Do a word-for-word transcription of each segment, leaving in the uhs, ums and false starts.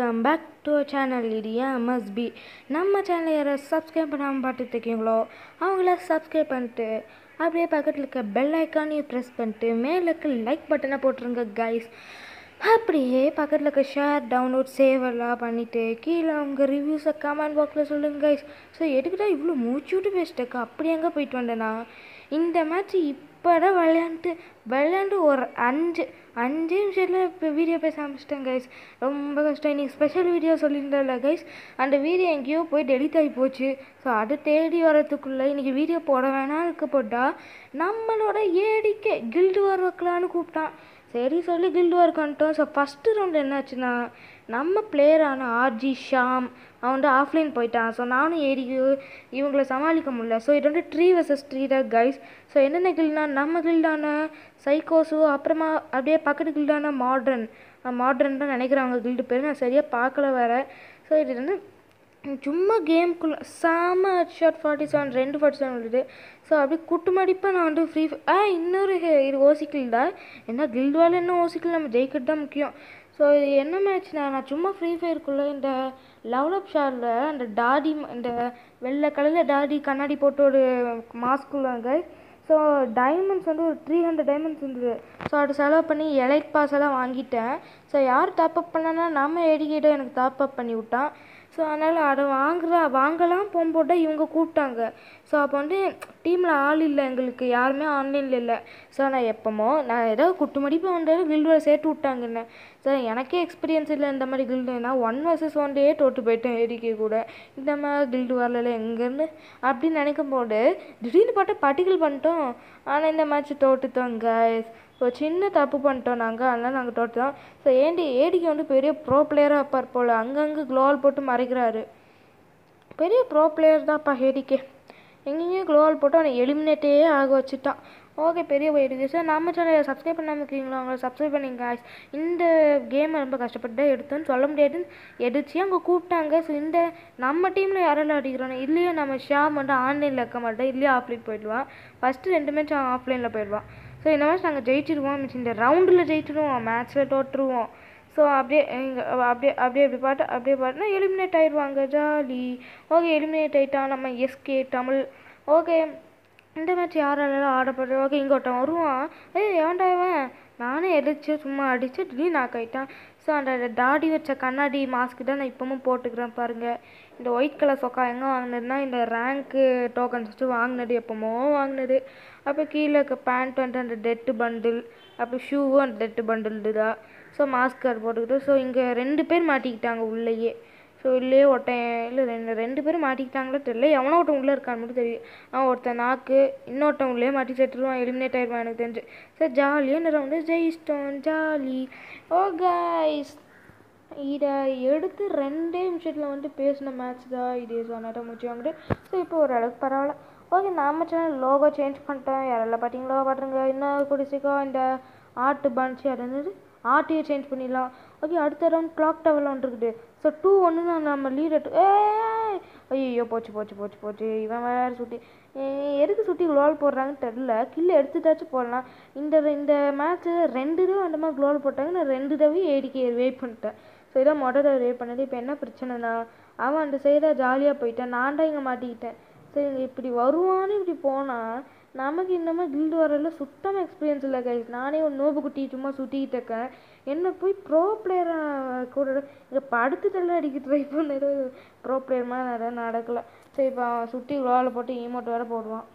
Welcome back to channel. இது ஏன் must be. நம்ம சேனலை யாரை சப்ஸ்கிரைப் பண்ணாமல் பார்த்துட்டு இருக்கீங்களோ அவங்கள சப்ஸ்கிரைப் பண்ணிட்டு அப்படியே பக்கத்தில் இருக்க பெல் ஐக்கானையும் ப்ரெஸ் பண்ணிட்டு மேலே இருக்க லைக் பட்டனை போட்டுருங்க கைஸ். அப்படியே பக்கத்தில் இருக்க ஷேர் டவுன்லோட் சேவ் எல்லாம் பண்ணிவிட்டு கீழே உங்கள் ரிவ்யூஸை கமெண்ட் பாக்ஸில் சொல்லுங்கள் கைஸ். ஸோ எதுக்கிட்ட இவ்வளோ மூச்சு விட்டு பேசிட்டேக்கா, அப்படி எங்கே போயிட்டு வந்தேன்னா இந்த மேட்ச் இப்போ தான் விளையாண்டு விளையாண்டு ஒரு அஞ்சு அஞ்சு நிமிஷத்தில் இப்போ வீடியோ பேச ஆரம்பிச்சிட்டேன் கைஸ். ரொம்ப கஷ்டம். இன்றைக்கி ஸ்பெஷல் வீடியோ சொல்லியிருந்தேன்ல கைஸ், அந்த வீடியோ எங்கேயோ போய் டெலிட் ஆகி போச்சு. ஸோ அதை தேடி வரத்துக்குள்ளே இன்றைக்கி வீடியோ போட வேணாம் இருக்க போட்டால் நம்மளோட ஏடிக்கே கில்டு வார் வைக்கலான்னு கூப்பிட்டான். சரி சொல்லி கில்டு வார் வந்துட்டோம். ஸோ ஃபஸ்ட்டு ரவுண்டு என்னாச்சுன்னா நம்ம பிளேயரான ஆர்ஜி ஷாம் அவன் வந்து ஆஃப்லைன் போயிட்டான். ஸோ நானும் ஏடிக்கு இவங்கள சமாளிக்க முடியல. ஸோ இது வந்து ட்ரீ வர்சஸ் ட்ரீ தான் கைஸ். ஸோ என்னென்ன கில்டுனா நம்ம கில்டான சைக்கோஸு, அப்புறமா அப்படியே பக்கத்து கில்டான மாட்ரன் மாட்ரன் தான் நினைக்கிறாங்க கில்டு பேர், நான் சரியாக பார்க்கல வேறு. ஸோ இது வந்து சும்மா கேமுக்குள்ளே செம ஷார்ட் ஃபார்ட்டி செவன் ரெண்டு ஃபார்ட்டி செவன் விழுது. ஸோ அப்படி குட்டு மடிப்பாக நான் வந்து ஃப்ரீ ஆ இன்னொரு இது ஓசிக்கில் தான். என்ன கில்டு வால் என்ன ஓசிக்கில், நம்ம ஜெயிக்கிறது தான் முக்கியம். ஸோ இது என்ன மேட்ச்னா நான் சும்மா ஃப்ரீ ஃபயருக்குள்ளே இந்த லெவலப் ஷாரில் அந்த டாடி இந்த வெள்ளை கலரில் டாடி கண்ணாடி போட்டு ஒரு மாஸ்க்குள்ளாங்க. ஸோ டைமண்ட்ஸ் வந்து ஒரு த்ரீ ஹண்ட்ரட் டைமண்ட்ஸ் இருந்தது. ஸோ அது செலவு பண்ணி எலைட் பாஸ் எல்லாம் வாங்கிட்டேன். ஸோ யார் டாப்அப் பண்ணனா நம்ம ஏடிக்கிட்ட எனக்கு டாப்அப் பண்ணி விட்டான். ஸோ அதனால் அதை வாங்குறா வாங்கலாம் போகும்போது இவங்க கூப்பிட்டாங்க. ஸோ அப்போ வந்து டீமில் ஆள் இல்லை, எங்களுக்கு யாருமே ஆன்லைனில் இல்லை. ஸோ நான் எப்போமோ நான் ஏதோ குட்டு மடிப்பு வந்து கில்டுவை சேர்த்து விட்டாங்கன்னு. ஸோ எனக்கே எக்ஸ்பீரியன்ஸ் இல்லை இந்த மாதிரி கில்டுனா. ஒன் வர்சஸ் ஒன் டே தோட்டு போயிட்டேன் ஏடிக்கே கூட. இந்த மாதிரி கில்டு வரல எங்கேருந்து அப்படின்னு நினைக்கும் போது திடீர்னு பார்த்தா பட்டிகள் பண்ணிட்டோம். ஆனால் இந்த மேட்ச் தோட்டுத்தோம் கைஸ். ஸோ சின்ன தப்பு பண்ணிட்டோம் நாங்கள், அதனால் நாங்கள் தோட்டோம். ஸோ ஏண்டி ஏடிக்கு வந்து பெரிய ப்ரோ பிளேயராக இருப்பார் போல், அங்கங்கே க்ளோவால் போட்டு மறைக்கிறாரு. பெரிய ப்ரோ பிளேயர் தான்ப்பா ஏடிக்கே. எங்கேயும் க்ளோவால் போட்டு அவனை எலிமினேட்டே ஆக வச்சுட்டான். ஓகே பெரிய போயிடுது. சார் நம்ம சேனலை சப்ஸ்கிரைப் பண்ணாமல் இருக்கீங்களா, அவங்கள சப்ஸ்கிரைப் பண்ணிங்க காய்ஸ். இந்த கேமை ரொம்ப கஷ்டப்பட்டு தான் எடுத்தோன்னு சொல்ல முடியாதுன்னு எடுத்து அவங்க கூப்பிட்டாங்க. ஸோ இந்த நம்ம டீமில் யாரெல்லாம் அடிக்கிறோன்னா இல்லையே நம்ம ஷாம் வந்து ஆன்லைனில் இருக்க மாட்டேன், இல்லையே ஆஃப்லைன் போயிடுவான். ஃபஸ்ட்டு ரெண்டு மேட்ச் அவன் ஆஃப்லைனில் போயிடுவான். ஸோ இந்த மேட்ச் நாங்கள் ஜெயிச்சிருவோம், மிச்சம் இந்த ரவுண்டில் ஜெயிச்சிடுவோம், மேட்ச்சில் தோற்றுருவோம். ஸோ அப்படியே எங்கள் அப்படியே அப்படியே அப்படி பாட்டு அப்படியே பாட்டுனா எலிமினேட் ஆயிடுவாங்க, ஜாலி. ஓகே எலிமினேட் ஆகிட்டான் நம்ம எஸ்கே தமிழ். ஓகே இந்த மேட்ச் யாரெல்லாம் ஆடப்படுற. ஓகே இங்கே ஒருத்தன் வருவான். ஏய் ஏன்டாவன் நானே எதிர்த்து சும்மா அடித்து திடீர்னு நாக் ஆகிட்டான். ஸோ அந்த டாடி வச்ச கண்ணாடி மாஸ்க்கு தான் நான் இப்போவும் போட்டுக்கிறேன் பாருங்கள். இந்த ஒயிட் கலர் சொக்கா எங்கே வாங்கினதுன்னா இந்த ரேங்க்கு டோக்கன்ஸ் வச்சு வாங்கினது, எப்போமோ வாங்கினது. அப்போ கீழே இருக்க பேண்ட் வந்து அந்த டெட்டு பண்டில், அப்போ ஷூவும் அந்த டெட்டு பண்டில் தான். ஸோ மாஸ்க் கார்டு போட்டுக்கிட்டு ஸோ இங்கே ரெண்டு பேர் மாட்டிக்கிட்டாங்க உள்ளேயே. ஸோ இல்லையே ஒருத்தன் இல்லை ரெண்டு ரெண்டு பேரும் மாட்டிக்கிட்டாங்களோ தெரியல, எவனோ ஒருத்தன் உள்ளே இருக்கான்னு மட்டும் தெரியும். அவன் ஒருத்தன் நாக்கு, இன்னொருத்தன் உள்ளே மாட்டி செத்துருவான், எலிமினேட் ஆயிடுவான் எனக்கு தெரிஞ்சு. சார் ஜாலியாக இந்த ரவுண்டு ஜெயிச்சிட்டோம், ஜாலி. ஓ கைஸ் இதை எடுத்து ரெண்டே நிமிஷத்தில் வந்து பேசின மேட்ச் தான் இது. ஸோ நேரம் முடிச்சு வாங்கிட்டு ஸோ இப்போ ஓரளவுக்கு பரவாயில்ல. ஓகே நம்ம சேனல் லோகோ சேஞ்ச் பண்ணிட்டேன், யாரெல்லாம் பார்த்தீங்களோ பாட்டுருங்க. இன்னும் குடிசிக்கோ இந்த ஆர்ட் பன்ச்சு அது என்னது ஆர்ட்டையே சேஞ்ச் பண்ணிடலாம். ஓகே அடுத்த ரவுண்ட் கிளாக் டவரில் வந்துருக்குது. ஸோ டூ ஒன்று தான் நம்ம லீட் எட்டு. ஏ ஐயோ போச்சு போச்சு போச்சு போச்சு. இவன் வேறு சுற்றி எதுக்கு சுற்றி குளோல் போடுறாங்கன்னு தெரில. கில்லை எடுத்துட்டாச்சும் போடலாம். இந்த இந்த மேட்ச்சு ரெண்டு தடவை அந்த மாதிரி குளோல் போட்டாங்க, நான் ரெண்டு தடவையும் ஏடிக்கே வெயிட் பண்ணிட்டேன். ஸோ இதான் மொட்டை தடவை வெயிட் பண்ணது. இப்போ என்ன பிரச்சனைனா அவன் அந்த சைடாக ஜாலியாக போயிட்டான், நான் தான் இங்கே மாட்டிக்கிட்டேன். சரி இங்கே இப்படி வருவான்னு இப்படி போனால் நமக்கு இந்த மாதிரி கில்டு வரல சுத்தமாக எக்ஸ்பீரியன்ஸ் இல்லை கைஸ். நானே ஒரு நோபு குட்டி சும்மா சுற்றிக்கிட்டு இருக்கேன். என்ன போய் ப்ரோ பிளேயராக கூட இங்கே படுத்துட்டெல்லாம் அடிக்க ட்ரை பண்ணது ப்ரோ பிளேயர் மாதிரி நிறையா நடக்கலை. சரி இப்போ அவன் சுற்றி விழாவில் போட்டு ஈமோட் வேறு போடுவான்.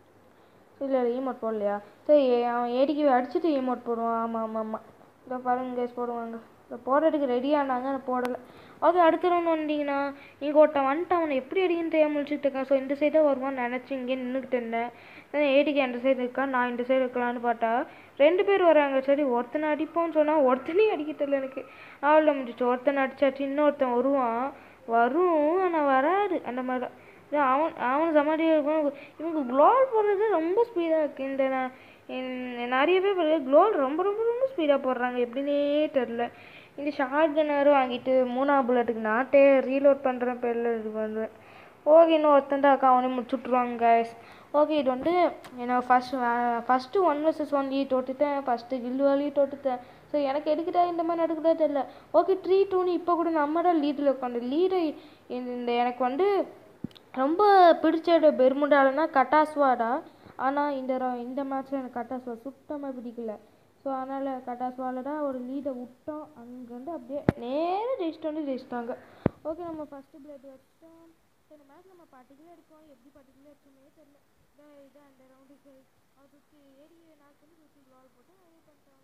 இல்லை இல்லை ஈமோட் போடலையா, சரி அவன் ஏடிக்கு அடிச்சுட்டு ஈமோட் போடுவான். ஆமாம் ஆமாம் ஆமாம் இதை பாருங்க கைஸ் போடுவாங்க. இப்போ போடுறதுக்கு ரெடியானாங்க, நான் போடலை. ஓகே அடுத்த ரவுண்ட் வந்தீங்கன்னா இங்கே ஒருத்தன் வந்துட்டு அவனை எப்படி அடிக்குன்னு தெரியாமல் முடிச்சுட்டு இருக்கேன். ஸோ இந்த சைடாக வருவான்னு நினச்சி இங்கே நின்றுக்கிட்டு இருந்தேன். ஏடிக்கு அந்த சைடு இருக்கா, நான் இந்த சைடு இருக்கலான்னு பார்த்தா ரெண்டு பேர் வராங்க. சரி ஒருத்தனை அடிப்போன்னு சொன்னால் ஒருத்தனையும் அடிக்க தெரியல எனக்கு. அவளில் முடிஞ்சிச்சு. ஒருத்தனை அடிச்சாச்சு, இன்னொருத்தன் வருவான் வரும் ஆனால் வராது அந்த மாதிரி தான். அவன் அவன் சமாளியாக இருக்கும். இவங்க க்ளோல் போடுறது ரொம்ப ஸ்பீடாக இருக்குது. இந்த நான் நிறைய பேர் க்ளோல் ரொம்ப ரொம்ப ரொம்ப ஸ்பீடாக போடுறாங்க, எப்படின்னே தெரில. இந்த ஷார்ட் கன்னரும் வாங்கிட்டு மூணாவது புல்லட்டுக்கு நாட்டே ரீலோட் பண்ணுற பேரில் இது பண்ணுவேன். ஓகே இன்னும் ஒருத்தன் தான் அக்கா, அவனே முடிச்சுட்ருவாங்க கைஸ். ஓகே இது வந்து என்னோட ஃபஸ்ட் ஃபஸ்ட்டு ஒன் வர்சஸ் ஒன்லேயே தோட்டுட்டேன், ஃபஸ்ட்டு கில்டு வாலியும் தோட்டுட்டேன். ஸோ எனக்கு எடுக்கிட்டா இந்த மாதிரி நடக்குதா தெரியல. ஓகே த்ரீ டூன்னு இப்போ கூட நம்ம தான் லீடில் உட்காந்து லீடை இந்த எனக்கு வந்து ரொம்ப பிடிச்ச பெர்முடாலனா கட்டாஸ்வாடா. ஆனால் இந்த இந்த மேட்ச்சில் எனக்கு கட்டாஸ்வா சுத்தமாக பிடிக்கல. ஸோ அதனால் கட்டாஸ்வாவில் தான் ஒரு லீடை விட்டோம். அங்கேருந்து அப்படியே நேராக ஜெயிச்சிட்டு வந்து ஜெயிச்சிட்டாங்க. ஓகே நம்ம ஃபஸ்ட்டு பிளேட் வச்சோம். ஸோ இந்த மேட்ச் நம்ம பர்டிகுலர் எடுப்போம். எப்படி பர்டிகுலர் எடுத்தோமே தெரியல. இதான் இதான் அந்த ரவுண்டுக்கு அதுக்கு ஏறி நான் வந்து சுற்றி பால் போட்டு அதே பண்ணிட்டாங்க.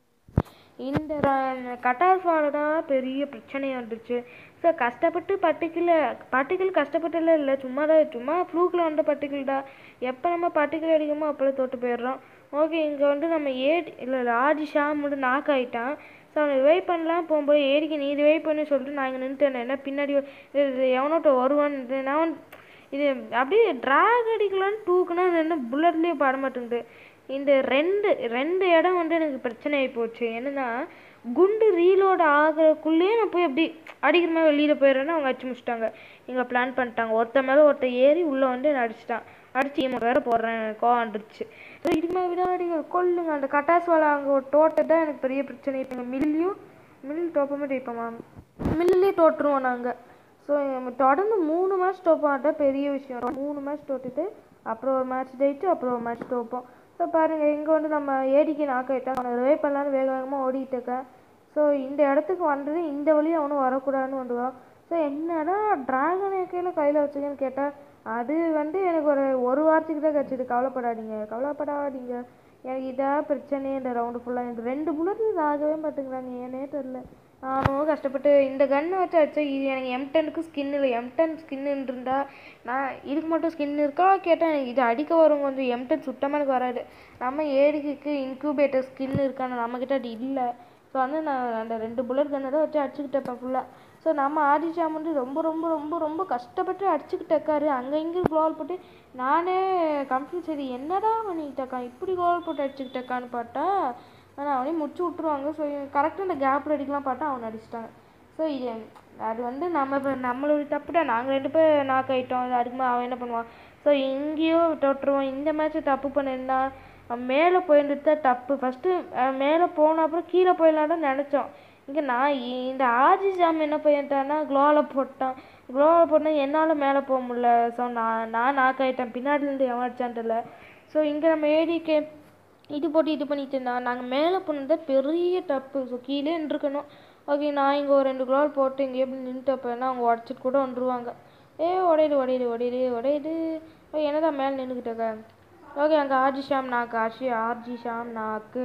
இந்த கட்டாஸ்வால தான் பெரிய பிரச்சனையாக இருந்துச்சு. ஸோ கஷ்டப்பட்டு பர்டிகுலர் பர்டிகுலர் கஷ்டப்பட்டுலாம் இல்லை, சும்மா தான் சும்மா ஃப்ளூக்கில் வந்த பர்டிகுலர் தான். எப்போ நம்ம பர்டிகுலர் அடிக்குமோ அப்போல்லாம் தோற்று போயிடுறோம். ஓகே இங்கே வந்து நம்ம ஏடி இல்லை இல்லை ஆதி ஷாம் வந்து நாக் ஆகிட்டான். ஸோ அவனை வெயிட் பண்ணலாம் போகும்போது ஏடிக்கு நீ இது வெயிட் பண்ணி சொல்லிட்டு நான் இங்கே நின்றுட்டேன். என்ன பின்னாடி எவனோட்ட வருவான்னு நான் இது அப்படியே ட்ராக் அடிக்கலான்னு தூக்குனா என்ன புல்லட்லேயே பாட மாட்டேங்குது. இந்த ரெண்டு ரெண்டு இடம் வந்து எனக்கு பிரச்சனை ஆகி போச்சு. என்னென்னா குண்டு ரீலோட் ஆகிறதுக்குள்ளேயே நான் போய் அப்படி அடிக்கிற மாதிரி வெளியில் போயிடுறேன்னு அவங்க அடிச்சு முடிச்சிட்டாங்க. இங்கே பிளான் பண்ணிட்டாங்க. ஒருத்த மேலே ஒருத்த ஏறி உள்ளே வந்து என்னை அடிச்சிட்டான். அடிச்சு இவன் வேறு போடுறேன் கோவம் வந்துடுச்சு. ஸோ இதுக்கு மேலே விடாடிகள் கொல்லுங்க. அந்த கட்டாஸ்வாலை அங்கே ஒரு தோட்டை தான் எனக்கு பெரிய பிரச்சனை. இப்போ மில்லையும் மில் தோப்பமே ஜெயிப்போமா மில்லுலேயே தோற்றுருவோம் நாங்கள். ஸோ தொடர்ந்து மூணு மேட்ச் தோப்பாட்டா பெரிய விஷயம். மூணு மேட்ச் தோட்டுட்டு அப்புறம் ஒரு மேட்ச் ஜெயிச்சு அப்புறம் ஒரு மேட்ச் தோப்போம். ஸோ பாருங்கள் இங்கே வந்து நம்ம ஏடிக்கு நாக் ஆகிட்டான். அவனை ரிவே பண்ணலான்னு வேக வேகமாக ஓடிட்டு இருக்கேன். ஸோ இந்த இடத்துக்கு வந்தது இந்த வழியும் அவனும் வரக்கூடாதுன்னு வந்துடுவான். ஸோ என்னடா ட்ராகன் ஏக்கையில் கையில் வச்சுக்கன்னு கேட்டால் அது வந்து எனக்கு ஒரு ஒரு வாரத்துக்கு தான் கிடச்சிது. கவலைப்படாதீங்க கவலைப்படாதீங்க எனக்கு இதாக பிரச்சனையே இந்த ரவுண்டு ஃபுல்லாக. எனக்கு ரெண்டு புல்லட் ஆகவே பார்த்துக்கிறாங்க ஏன்னே தெரில. நானும் கஷ்டப்பட்டு இந்த கன்னை வச்சு அடிச்சா இது எனக்கு எம் டென்னுக்கு ஸ்கின் இல்லை. எம் டென் ஸ்கின்னு இருந்தால் நான் இதுக்கு மட்டும் ஸ்கின் இருக்கா கேட்டால் எனக்கு இது அடிக்க வரும். கொஞ்சம் எம் டென் சுத்தமாக எனக்கு வராது. நம்ம ஏடிக்கு இன்க்யூபேட்டர் ஸ்கின் இருக்கான்னு நம்மக்கிட்ட அது இல்லை. ஸோ வந்து நான் அந்த ரெண்டு புல்லட் கன்னை தான் வச்சு அடிச்சுக்கிட்டேன் ஃபுல்லாக. ஸோ நம்ம ஆதிஷாம் வந்து ரொம்ப ரொம்ப ரொம்ப ரொம்ப கஷ்டப்பட்டு அடிச்சுக்கிட்டு இருக்காரு. அங்கே இங்கே கோல் போட்டு நானே கம்ப்ளீட் சரி என்னடா பண்ணிக்கிட்டக்கான் இப்படி கோல் போட்டு அடிச்சுக்கிட்டு இருக்கான்னு பார்த்தா ஆனால் அவனே முடிச்சு விட்ருவாங்க. ஸோ கரெக்டாக இந்த கேப்பில் அடிக்கலாம் பார்த்தா அவனை அடிச்சிட்டாங்க. ஸோ இது அது வந்து நம்ம இப்போ நம்மளோட தப்பு தான். நாங்கள் ரெண்டு பேர் நாக் ஆகிட்டோம். அதுக்குமா அவன் என்ன பண்ணுவான். ஸோ எங்கேயோ தொட்டுருவான். இந்த மேட்ச்சை தப்பு பண்ணியிருந்தா மேலே போயிருந்துட்டு தான் தப்பு. ஃபஸ்ட்டு மேலே போன அப்புறம் கீழே போயிடலாம் தான் நினச்சோம். இங்கே நான் இந்த ஆஜி ஜாம் என்ன பண்ணிட்டான்னா க்ளோவில் போட்டான். க்ளோவில் போட்டால் என்னால் மேலே போக முடியல. ஸோ நான் நான் நாக் ஆகிட்டேன். பின்னாடிலேருந்து எவன் அடிச்சான்ட்டு. ஸோ இங்கே நம்ம ஏடிக்கு இது போட்டு இது பண்ணிட்டு இருந்தான். நாங்கள் மேலே போனது பெரிய தப்பு. ஸோ கீழே நின்றுக்கணும். ஓகே நான் இங்கே ஒரு ரெண்டு க்ளோவில் போட்டு இங்கே எப்படி நின்றுட்டப்பேன்னா அவங்க உடச்சிட்டு கூட வந்துருவாங்க. ஏ உடையுது உடையுது உடையுது உடையுது என்னதான் மேலே நின்றுக்கிட்டக்க. ஓகே அங்கே ஆர்ஜி ஷாம் நாக்கு ஆர்ஜி ஆர்ஜி ஷாம் நாக்கு.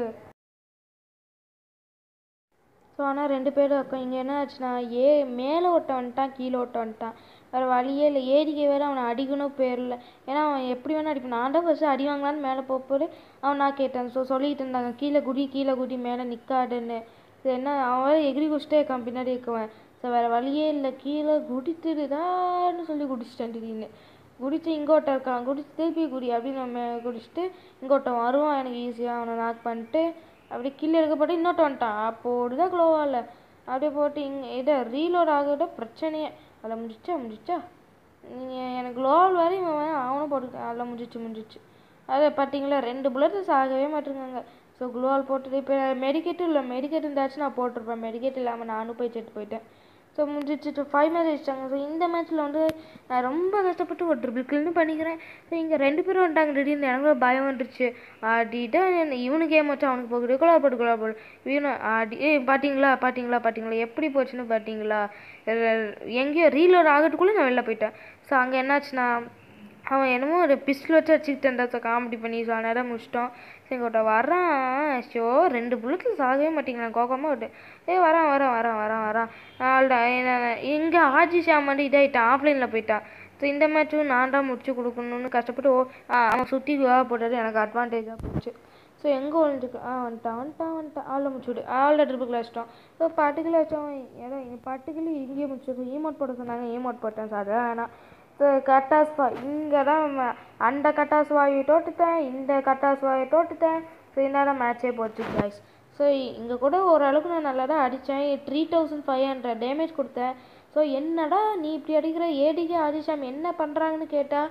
ஸோ ஆனால் ரெண்டு பேரும் இருக்கும். இங்கே என்ன ஆச்சுன்னா ஏ மேலே ஓட்ட வந்துட்டான் கீழே ஓட்ட வந்துட்டான். வேறு வழியே இல்லை. ஏடிக்கே வேறு அவனை அடிக்கணும் பேரில். ஏன்னா அவன் எப்படி வேணா அடிப்பான். நான் தான் ஃபஸ்ட்டு அடி வாங்கலான்னு மேலே போகும்போது அவன் நான் கேட்டேன். ஸோ சொல்லிகிட்டு இருந்தாங்க கீழே குடி கீழே குடி மேலே நிற்காடுன்னு. ஸோ என்ன அவன் வேறு எகிரி குடிச்சிட்டே இருக்கான் பின்னாடி இருக்குவேன். ஸோ வேறு வழியே இல்லை. கீழே குடித்துடுதான்னு சொல்லி குடிச்சிட்டேன் திடீர்னு. குடிச்சு இங்கோட்ட இருக்கான். குடிச்சு திருப்பி குடி அப்படின்னு நம்ம குடிச்சிட்டு இங்கோட்ட வருவான். எனக்கு ஈஸியாக அவனை நாக் பண்ணிட்டு அப்படி கீழே எடுக்கப்பட்டு இன்னொட்டு வந்துட்டான். அப்போது தான் க்ளோவால் அப்படியே போட்டு இங்கே இதை ரீலோட் ஆகிட்ட பிரச்சனையே. அதில் முடிச்சா முடிச்சா நீங்கள் எனக்கு க்ளோவால் வேறு இவன் அவனும் போட்டு அதில் முடிச்சு முடிஞ்சிச்சு. அதை பார்த்தீங்களா ரெண்டு புல்லட்ஸ் ஆகவே மாட்டேங்காங்க. ஸோ க்ளோவால் போட்டுட்டு இப்போ மெடிக்கேட்டும் இல்லை. மெடிக்கேட் இருந்தாச்சும் நான் போட்டிருப்பேன். மெடிக்கேட் இல்லாமல் நானும் போய் செட்டு போயிட்டேன். ஸோ முடிச்சிட்டு ஃபைவ் மேட்ச் வச்சிட்டாங்க. ஸோ இந்த மேட்ச்சில் வந்து நான் ரொம்ப கஷ்டப்பட்டு ஒரு ட்ரிபிள் கில்னு பண்ணிக்கிறேன். ஸோ இங்கே ரெண்டு பேரும் வந்துட்டாங்க. திடீர்னு எனக்கு பயம் வந்துருச்சு. ஆடிட்டா இவனு கேம் வச்சா அவனுக்கு போகுது. குழா போட்டு குழா போடு இவனு ஆடி ஏ பார்த்தீங்களா பார்த்தீங்களா பார்த்தீங்களா எப்படி போச்சுன்னு பார்த்தீங்களா. எங்கேயோ ரீலோட் ஆகிறதுக்குள்ளே நான் வெளில போயிட்டேன். ஸோ அங்கே என்னாச்சுன்னா அவன் என்னமோ ஒரு பிஸ்டில் வச்சு அடிச்சுக்கிட்டேன்டா. ஸோ காமெடி பண்ணி ஸோ நேரம் முடிச்சிட்டோம். சரி கோட்டை வரான். ஷோ ரெண்டு புல்லட்டில் சாகவே மாட்டேங்கிறேன். கோக்கமாக விட்டு ஏ வரான் வரான் வரான் வரான் வரான் ஆள்டா. இங்கே ஆஜி ஷாம் வந்து இதாகிட்டான். ஆஃப்லைனில் போயிட்டான். ஸோ இந்த மேட்ச்சும் நான் தான் முடிச்சு கொடுக்கணுன்னு கஷ்டப்பட்டு ஓ அவன் சுற்றி வேலை போட்டாரு. எனக்கு அட்வான்டேஜாக போச்சு. ஸோ எங்கே வந்துருக்கு ஆ வந்துட்டான் வந்துட்டான் வந்துட்டான் ஆளில் முடிச்சு விடு. ஆளில் ட்ரிப்புக்கில் வச்சிட்டோம். ஸோ பட்டுக்கில் வச்சோம். ஏதோ பட்டுக்கில் இங்கேயே முடிச்சு ஈமோட் போட சொன்னாங்க. ஈமோட் போட்டேன். சார் ஆனால் ஸோ கட்டாஸ்வா இங்கே தான் அந்த கட்டாஸ்வாயை தோட்டுத்தேன். இந்த கட்டாஸ்வாயை தோட்டுத்தேன். ஸோ இந்நேரம் மேட்சே போச்சு கைஸ். ஸோ இங்கே கூட ஓரளவுக்கு நான் நல்லா தான் அடித்தேன். Three thousand five hundred damage கொடுத்தேன். ஸோ என்னடா நீ இப்படி அடிக்கிற ஏடிகே ஆதிஷாம் என்ன பண்ணுறாங்கன்னு கேட்டால்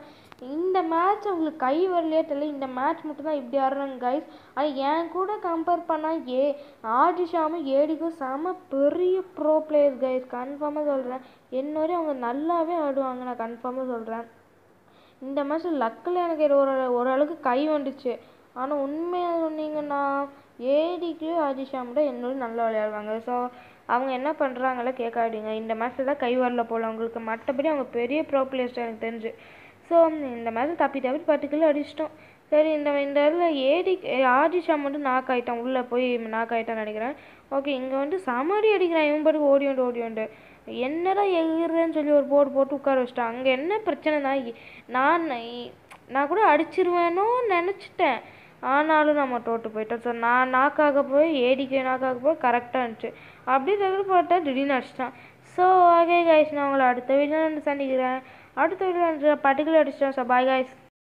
இந்த மேட்ச் அவங்களுக்கு கை வரலையே தெரியல. இந்த மேட்ச் மட்டும் தான் இப்படி ஆடுறாங்க கைஸ். அது என் கூட கம்பேர் பண்ணால் ஏ ஆதிஷாமும் ஏடிக்கும் செம பெரிய ப்ரோ பிளேயர்ஸ் கைஸ். கன்ஃபார்மாக சொல்கிறேன். என்னவரையும் அவங்க நல்லாவே ஆடுவாங்க, நான் கன்ஃபார்மாக சொல்கிறேன். இந்த மேட்ச் லக்கில் எனக்கு ஒரு ஓரளவுக்கு கை வந்துச்சு. ஆனால் உண்மையாக சொன்னீங்கன்னா ஏடிக்கு ஆதிஷாம் தான் என்னோட நல்லா விளையாடுவாங்க. ஸோ அவங்க என்ன பண்ணுறாங்களோ கேட்காதீங்க. இந்த மேட்ச்சில் தான் கை வரல போல் அவங்களுக்கு. மற்றபடி அவங்க பெரிய ப்ரோ பிளேயர்ஸ் எனக்கு தெரிஞ்சு. ஸோ இந்த மேட்ச் தப்பி தப்பி பத்து கிலோ அடிச்சிட்டோம். சரி, இந்த இந்த இதில் ஏடி ஆதிஷா மட்டும் நாக் ஆகிட்டான், உள்ளே போய் நாக் ஆகிட்டான்னு நினைக்கிறேன். ஓகே, இங்கே வந்து சமாடி அடிக்கிறான் இவன் பாட்டுக்கு ஓடி வந்து ஓடி வந்து என்னடா எகிறேன்னு சொல்லி ஒரு போர்டு போட்டு உட்கார வச்சிட்டான். அங்கே என்ன பிரச்சனை தான், நான் நான் கூட அடிச்சிருவேனோ நினச்சிட்டேன். ஆனாலும் நம்ம தோட்டு போயிட்டோம். ஸோ நான் நாக்காக போய் ஏடிக்கு நாக்காக போய் கரெக்டாக இருந்துச்சு. அப்படி ரெகுலர் போட்டா திடீர்னு அடிச்சிட்டான். ஸோ ஓகே கைஸ், நான் உங்களை அடுத்த வீடியோ வந்து சந்திக்கிறேன். அடுத்த வீடியோ பர்டிகுலர் அடிச்சிட்டேன். So bye guys.